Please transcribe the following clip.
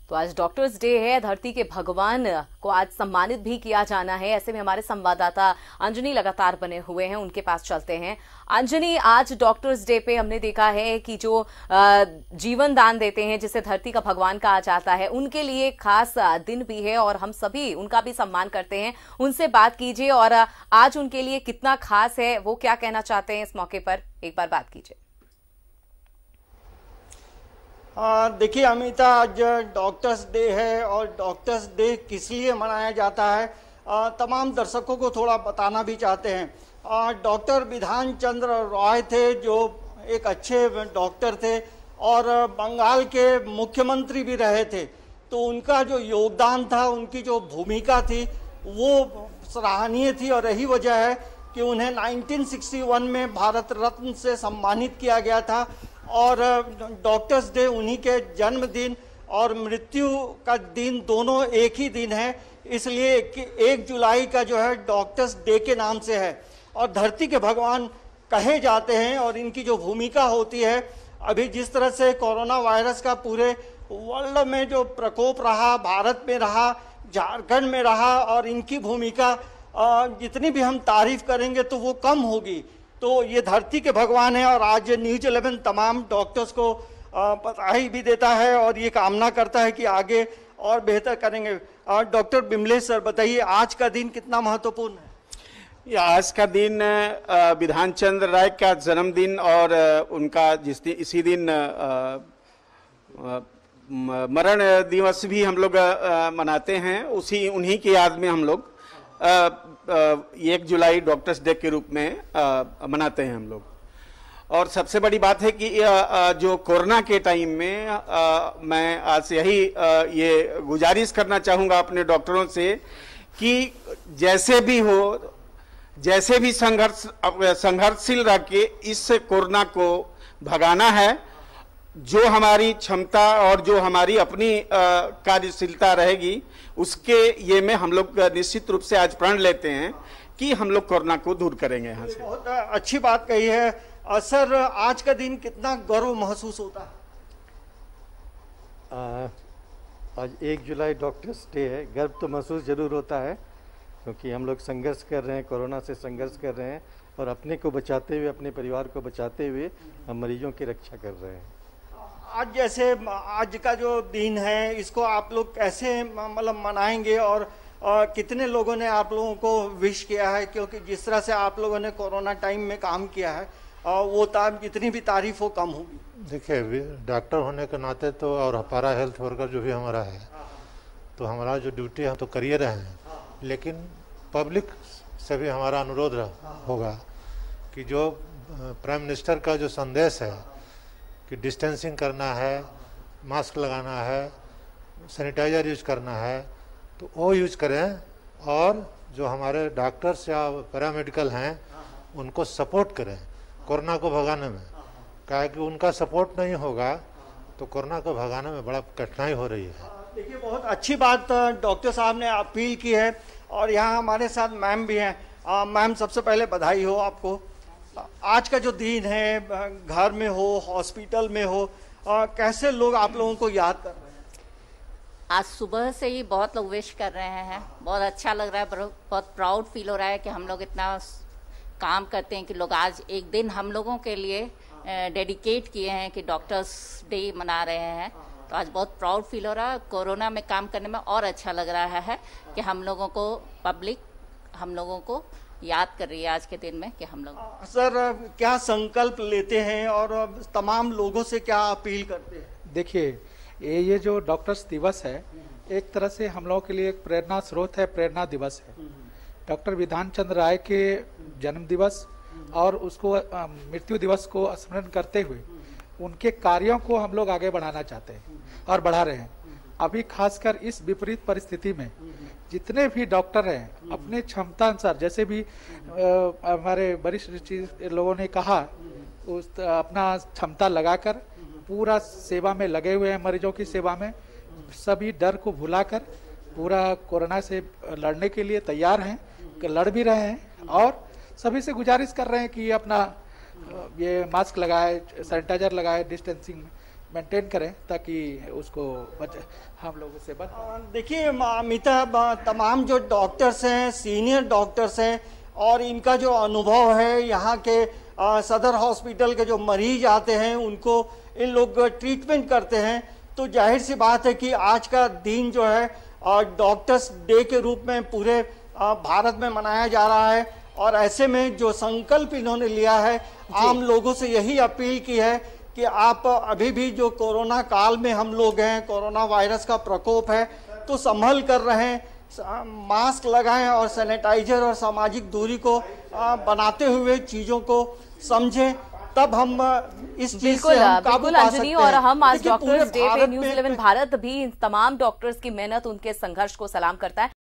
तो आज doctors day है, धरती के भगवान को आज सम्मानित भी किया जाना है। ऐसे में हमारे संवाददाता अंजनी लगातार बने हुए हैं, उनके पास चलते हैं। अंजनी, आज डॉक्टर्स डे पे हमने देखा है कि जो जीवन दान देते हैं, जिसे धरती का भगवान कहा जाता है, उनके लिए खास दिन भी है और हम सभी उनका भी सम्मान करते हैं। उनसे बात कीजिए और आज उनके लिए कितना खास है, वो क्या कहना चाहते हैं इस मौके पर, एक बार बात कीजिए। देखिए अमिता, आज डॉक्टर्स डे है और डॉक्टर्स डे किस लिए मनाया जाता है तमाम दर्शकों को थोड़ा बताना भी चाहते हैं। डॉक्टर विधान चंद्र रॉय थे, जो एक अच्छे डॉक्टर थे और बंगाल के मुख्यमंत्री भी रहे थे। तो उनका जो योगदान था, उनकी जो भूमिका थी, वो सराहनीय थी और यही वजह है कि उन्हें 1961 में भारत रत्न से सम्मानित किया गया था। और डॉक्टर्स डे उन्हीं के जन्मदिन और मृत्यु का दिन दोनों एक ही दिन है, इसलिए 1 जुलाई का जो है डॉक्टर्स डे के नाम से है। और धरती के भगवान कहे जाते हैं और इनकी जो भूमिका होती है, अभी जिस तरह से कोरोना वायरस का पूरे वर्ल्ड में जो प्रकोप रहा, भारत में रहा, झारखंड में रहा, और इनकी भूमिका जितनी भी हम तारीफ करेंगे तो वो कम होगी। तो ये धरती के भगवान है और आज न्यूज़ 11 तमाम डॉक्टर्स को बधाई भी देता है और ये कामना करता है कि आगे और बेहतर करेंगे। डॉक्टर बिमलेश सर, बताइए आज का दिन कितना महत्वपूर्ण है? आज का दिन विधान चंद्र राय का जन्मदिन और उनका इसी दिन मरण दिवस भी हम लोग मनाते हैं। उन्हीं की याद में हम लोग 1 जुलाई डॉक्टर्स डे के रूप में मनाते हैं हम लोग। और सबसे बड़ी बात है कि जो कोरोना के टाइम में मैं आज यही ये गुजारिश करना चाहूँगा अपने डॉक्टरों से कि जैसे भी हो, जैसे भी संघर्षशील रह के इस कोरोना को भगाना है। जो हमारी क्षमता और जो हमारी अपनी कार्यशीलता रहेगी, उसके ये में हम लोग निश्चित रूप से आज प्रण लेते हैं कि हम लोग कोरोना को दूर करेंगे यहाँ से। बहुत अच्छी बात कही है सर। आज का दिन कितना गर्व महसूस होता है? आज 1 जुलाई डॉक्टर्स डे है। गर्व तो महसूस जरूर होता है, क्योंकि हम लोग संघर्ष कर रहे हैं, कोरोना से संघर्ष कर रहे हैं और अपने को बचाते हुए, अपने परिवार को बचाते हुए हम मरीजों की रक्षा कर रहे हैं। आज जैसे आज का जो दिन है, इसको आप लोग कैसे मतलब मनाएंगे और कितने लोगों ने आप लोगों को विश किया है? क्योंकि जिस तरह से आप लोगों ने कोरोना टाइम में काम किया है, वो जितनी भी तारीफ हो कम होगी। देखिए, डॉक्टर होने के नाते तो और हमारा हेल्थ वर्कर जो भी हमारा है, तो हमारा जो ड्यूटी हम तो कर ही रहे हैं, लेकिन पब्लिक से भी हमारा अनुरोध होगा कि जो प्राइम मिनिस्टर का जो संदेश है कि डिस्टेंसिंग करना है, मास्क लगाना है, सैनिटाइजर यूज करना है, तो वो यूज करें। और जो हमारे डॉक्टर्स या पैरामेडिकल हैं, उनको सपोर्ट करें कोरोना को भगाने में। क्या है कि उनका सपोर्ट नहीं होगा तो कोरोना को भगाने में बड़ा कठिनाई हो रही है। देखिए, बहुत अच्छी बात डॉक्टर साहब ने अपील की है और यहाँ हमारे साथ मैम भी हैं। मैम, सबसे पहले बधाई हो आपको। आज का जो दिन है, घर में हो, हॉस्पिटल में हो, कैसे लोग आप लोगों को याद कर रहे हैं? आज सुबह से ही बहुत लोग विश कर रहे हैं, बहुत अच्छा लग रहा है, बहुत प्राउड फील हो रहा है कि हम लोग इतना काम करते हैं कि लोग आज एक दिन हम लोगों के लिए डेडिकेट किए हैं कि डॉक्टर्स डे मना रहे हैं। तो आज बहुत प्राउड फील हो रहा है। कोरोना में काम करने में और अच्छा लग रहा है कि हम लोगों को पब्लिक हम लोगों को याद कर रही है आज के दिन में कि हम लोग। सर, क्या संकल्प लेते हैं और तमाम लोगों से क्या अपील करते हैं? देखिए, ये जो डॉक्टर्स दिवस है, एक तरह से हम लोगों के लिए एक प्रेरणा स्रोत है, प्रेरणा दिवस है। डॉक्टर विधान चंद्र राय के जन्म दिवस और उसको मृत्यु दिवस को स्मरण करते हुए उनके कार्यों को हम लोग आगे बढ़ाना चाहते हैं और बढ़ा रहे हैं। अभी खासकर इस विपरीत परिस्थिति में जितने भी डॉक्टर हैं, अपने क्षमता अनुसार, जैसे भी हमारे वरिष्ठ लोगों ने कहा, अपना क्षमता लगाकर पूरा सेवा में लगे हुए हैं, मरीजों की सेवा में। सभी डर को भुलाकर पूरा कोरोना से लड़ने के लिए तैयार हैं, लड़ भी रहे हैं और सभी से गुजारिश कर रहे हैं कि अपना ये मास्क लगाए, सैनिटाइजर लगाए, डिस्टेंसिंग मेंटेन करें ताकि उसको हम लोगों से बच। देखिए अमिता, तमाम जो डॉक्टर्स हैं, सीनियर डॉक्टर्स हैं, और इनका जो अनुभव है, यहाँ के सदर हॉस्पिटल के जो मरीज आते हैं उनको इन लोग ट्रीटमेंट करते हैं, तो जाहिर सी बात है कि आज का दिन जो है डॉक्टर्स डे के रूप में पूरे भारत में मनाया जा रहा है। और ऐसे में जो संकल्प इन्होंने लिया है, आम लोगों से यही अपील की है कि आप अभी भी जो कोरोना काल में हम लोग हैं, कोरोना वायरस का प्रकोप है, तो संभल कर रहें, मास्क लगाएं और सैनिटाइजर और सामाजिक दूरी को बनाते हुए चीजों को समझें, तब हम इस चीज से हम काबू पा सकते हैं। और हम आज डॉक्टर्स डे पे न्यूज़ 11 भारत भी तमाम डॉक्टर्स की मेहनत, उनके संघर्ष को सलाम करता है।